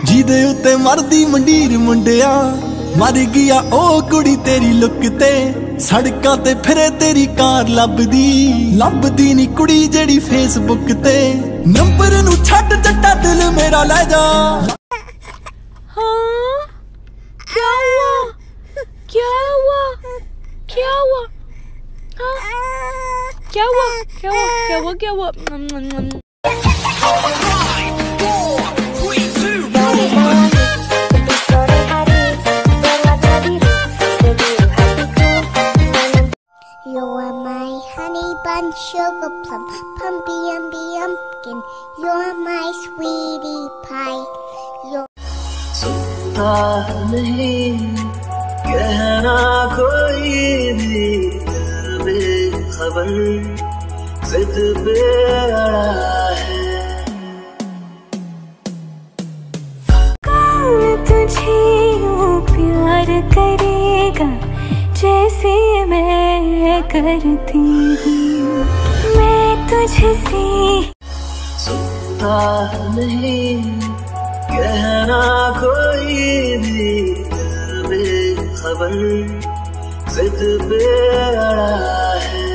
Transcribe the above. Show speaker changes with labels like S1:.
S1: ਜਿਹਦੇ ਉੱਤੇ ਮਰਦੀ ਮੰਡੀਰ ਮੁੰਡਿਆ ਮਰ ਗਿਆ ਉਹ ਕੁੜੀ ਤੇਰੀ ਲੁੱਕ ਤੇ ਸੜਕਾਂ ਤੇ ਫਿਰੇ ਤੇਰੀ ਕਾਰ ਲੱਭਦੀ ਨੀ ਕੁੜੀ ਜਿਹੜੀ ਫੇਸਬੁੱਕ ਤੇ ਨੰਬਰ ਨੂੰ ਛੱਡ ਜੱਟਾ ਦਿਲ ਮੇਰਾ ਲੈ ਜਾ।
S2: हाँ क्या हुआ क्या हुआ क्या हुआ हाँ क्या हुआ क्या हुआ क्या हुआ क्या हुआ
S3: You are my honey bun, sugar plum, pumpy umby umpkin. You're my sweetie pie. You're
S4: नहीं कहना कोई भी बेखबर जिद पे अड़ा है।
S2: कौन तुझे वो प्यार करेगा जैसे मैं करती हूँ। मैं तुझसे
S4: नहीं कहना कोई भी बेखबर जिद पे अड़ा है।